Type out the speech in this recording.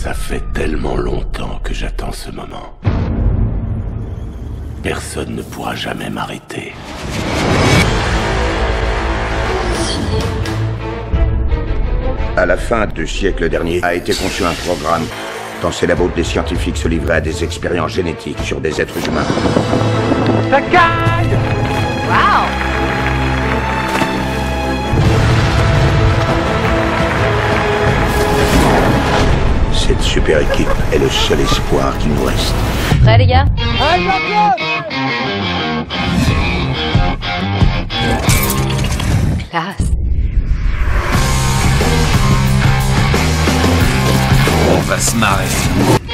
Ça fait tellement longtemps que j'attends ce moment. Personne ne pourra jamais m'arrêter. À la fin du siècle dernier, a été conçu un programme. Dans ces labos, des scientifiques se livraient à des expériences génétiques sur des êtres humains. Ça caille! Wow! Cette super équipe est le seul espoir qui nous reste. Prêt, les gars? Allez, Jean-Claude! Classe. On va se marrer.